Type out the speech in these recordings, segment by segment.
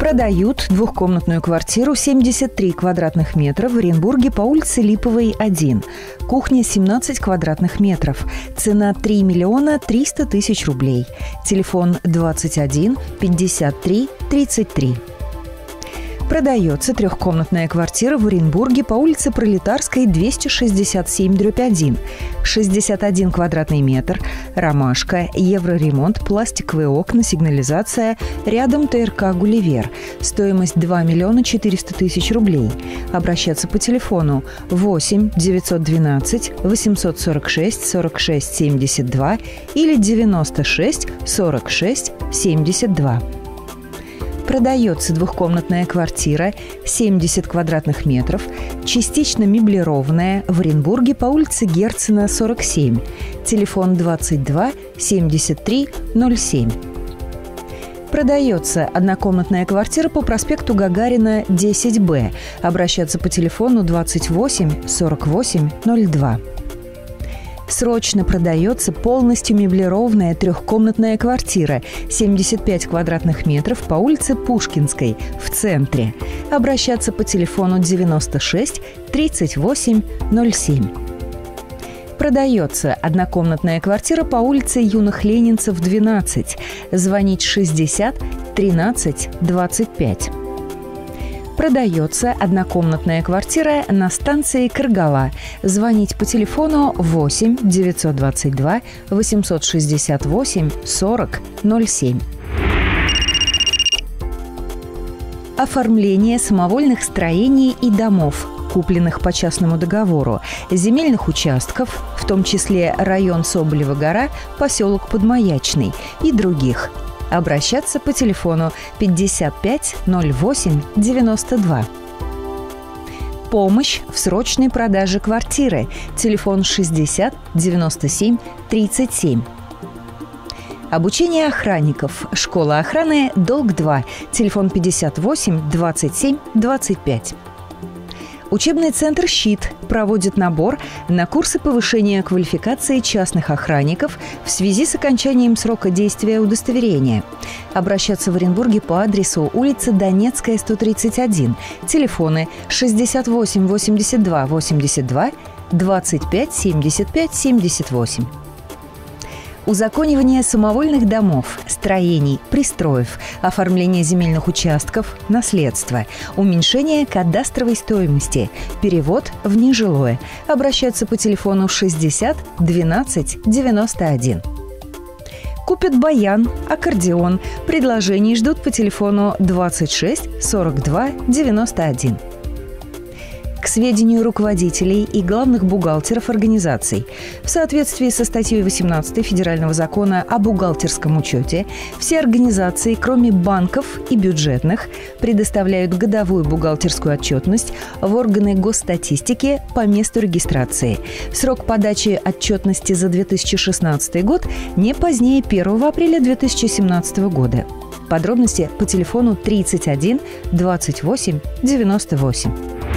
Продают двухкомнатную квартиру 73 квадратных метра в Оренбурге по улице Липовой, 1. Кухня 17 квадратных метров. Цена 3 миллиона 300 тысяч рублей. Телефон 21 53 33. Продается трехкомнатная квартира в Оренбурге по улице Пролетарской, 267/1. 61 квадратный метр, ромашка, евроремонт, пластиковые окна, сигнализация, рядом ТРК «Гулливер». Стоимость 2 миллиона 400 тысяч рублей. Обращаться по телефону 8 912 846 46 72 или 96 46 72. Продается двухкомнатная квартира 70 квадратных метров, частично меблированная в Оренбурге по улице Герцена, 47. Телефон 22 73 07. Продается однокомнатная квартира по проспекту Гагарина, 10Б. Обращаться по телефону 28 48 02. Срочно продается полностью меблированная трехкомнатная квартира 75 квадратных метров по улице Пушкинской в центре. Обращаться по телефону 96 38 07. Продается однокомнатная квартира по улице Юных Ленинцев, 12. Звонить 60 13 25. Продается однокомнатная квартира на станции Кыргала. Звонить по телефону 8 922 868 40 07. Оформление самовольных строений и домов, купленных по частному договору, земельных участков, в том числе район Соболева гора, поселок Подмаячный и других. Обращаться по телефону 55 08 92. Помощь в срочной продаже квартиры. Телефон 60 97 37. Обучение охранников. Школа охраны «Долг-2». Телефон 58 27 25. Учебный центр «Щит» проводит набор на курсы повышения квалификации частных охранников в связи с окончанием срока действия удостоверения. Обращаться в Оренбурге по адресу улица Донецкая, 131. Телефоны 68 82 82 25 75 78. Узаконивание самовольных домов, строений, пристроев, оформление земельных участков, наследство, уменьшение кадастровой стоимости, перевод в нежилое. Обращаться по телефону 60 12 91. Купят баян, аккордеон. Предложений ждут по телефону 26 42 91. К сведению руководителей и главных бухгалтеров организаций, в соответствии со статьей 18 Федерального закона о бухгалтерском учете, все организации, кроме банков и бюджетных, предоставляют годовую бухгалтерскую отчетность в органы госстатистики по месту регистрации. Срок подачи отчетности за 2016 год не позднее 1 апреля 2017 года. Подробности по телефону 31 28 98.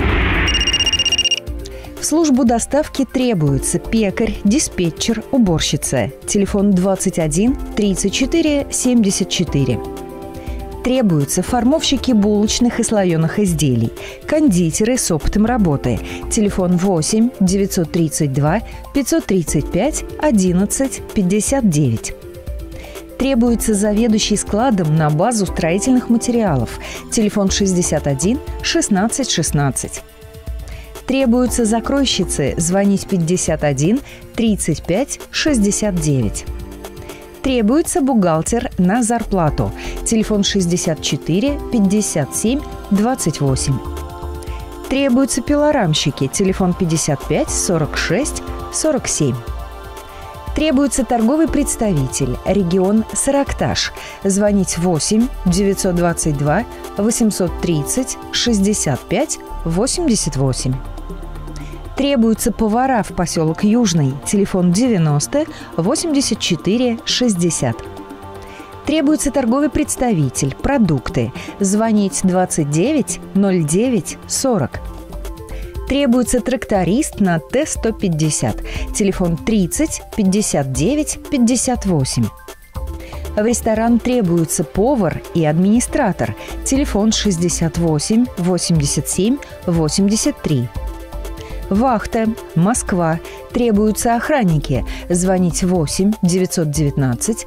В службу доставки требуется пекарь, диспетчер, уборщица. Телефон 21 34 74. Требуются формовщики булочных и слоеных изделий, кондитеры с опытом работы. Телефон 8 932 535 11 59. Требуется заведующий складом на базу строительных материалов. Телефон 61 16 16. Требуются закройщицы. Звонить 51 35 69. Требуется бухгалтер на зарплату. Телефон 64 57 28. Требуются пилорамщики. Телефон 55 46 47. Требуется торговый представитель. Регион Саракташ. Звонить 8 922 830 65 88. Требуются повара в поселок Южный. Телефон 90 84 60. Требуется торговый представитель. Продукты. Звонить 29 09 40. Требуется тракторист на Т-150. Телефон 30 59 58. В ресторан требуется повар и администратор. Телефон 68 87 83. Вахта. Москва. Требуются охранники. Звонить 8 919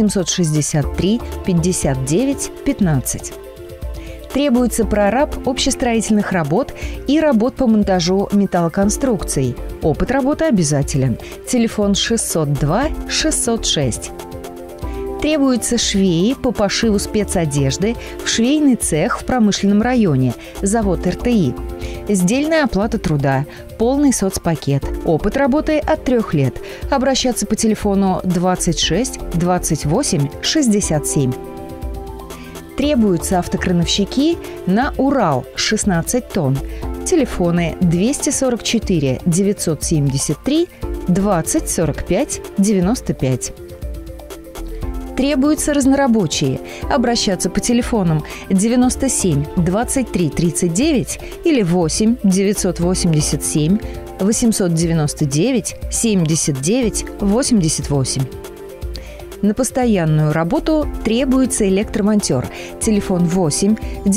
863 59 15. Требуется прораб общестроительных работ и работ по монтажу металлоконструкций. Опыт работы обязателен. Телефон 602 606. Требуются швеи по пошиву спецодежды в швейный цех в промышленном районе, завод РТИ. Сдельная оплата труда, полный соцпакет, опыт работы от 3 лет. Обращаться по телефону 26 28 67. Требуются автокрановщики на Урал 16 тонн. Телефоны 244 973 20 45 95. Требуются разнорабочие. Обращаться по телефонам 97 23 39 или 8 987 899 79 88. На постоянную работу требуется электромонтер. Телефон 8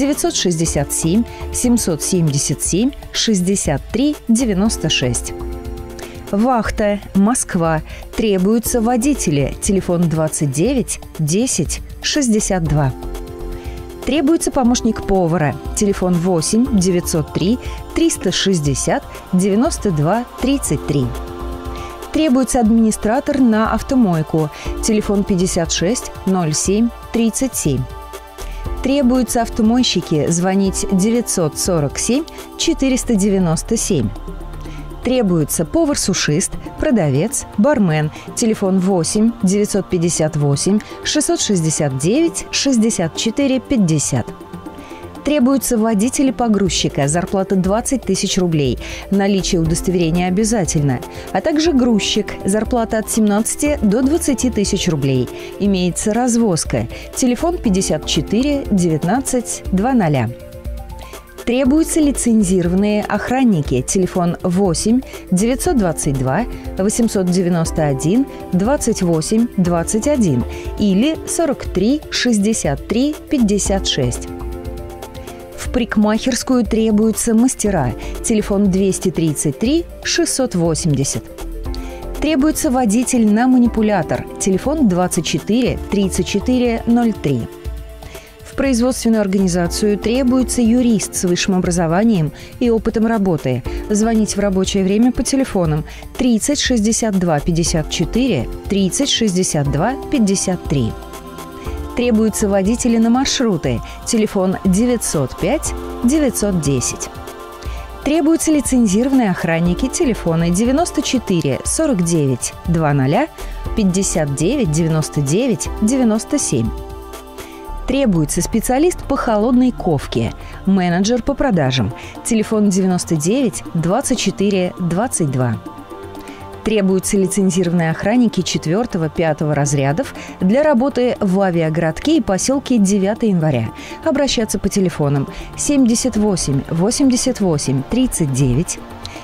967 777 63 96. Вахта. Москва. Требуются водители. Телефон 29 10 62. Требуется помощник повара. Телефон 8 903 360 92 33. Требуется администратор на автомойку. Телефон 56 07 37. Требуются автомойщики. Звонить 947 497. Требуется повар-сушист, продавец, бармен. Телефон 8 958 669 64 50. Требуются водители-погрузчика. Зарплата 20 тысяч рублей. Наличие удостоверения обязательно. А также грузчик. Зарплата от 17 до 20 тысяч рублей. Имеется развозка. Телефон 54 19 20. Требуются лицензированные охранники. Телефон 8 922 891 28 21 или 43 63 56. В парикмахерскую требуются мастера. Телефон 233 680. Требуется водитель на манипулятор. Телефон 24 34 03. В производственную организацию требуется юрист с высшим образованием и опытом работы. Звонить в рабочее время по телефонам 30 62 54 30 62 53. Требуются водители на маршруты. Телефон 905 910. Требуются лицензированные охранники. Телефоны 94 49 20 59 99 97. Требуется специалист по холодной ковке, менеджер по продажам. Телефон 99 24 22. Требуются лицензированные охранники 4-5 разрядов для работы в авиагородке и поселке 9 января. Обращаться по телефонам 78 88 39,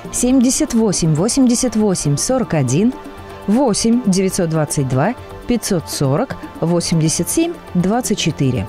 78 88 41, 8 922 540 87 24.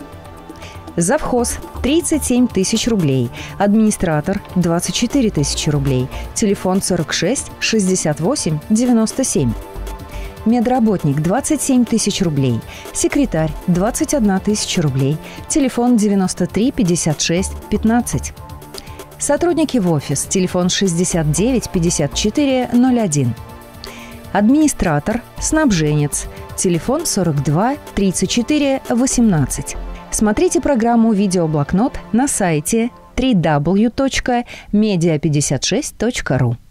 Завхоз – 37 тысяч рублей. Администратор – 24 тысячи рублей. Телефон 46 68 97. Медработник – 27 тысяч рублей. Секретарь – 21 тысяча рублей. Телефон 93 56 15. Сотрудники в офис. Телефон 69 54 01. Администратор, снабженец. Телефон 42 34 18. Смотрите программу «Видеоблокнот» на сайте www.media56.ru.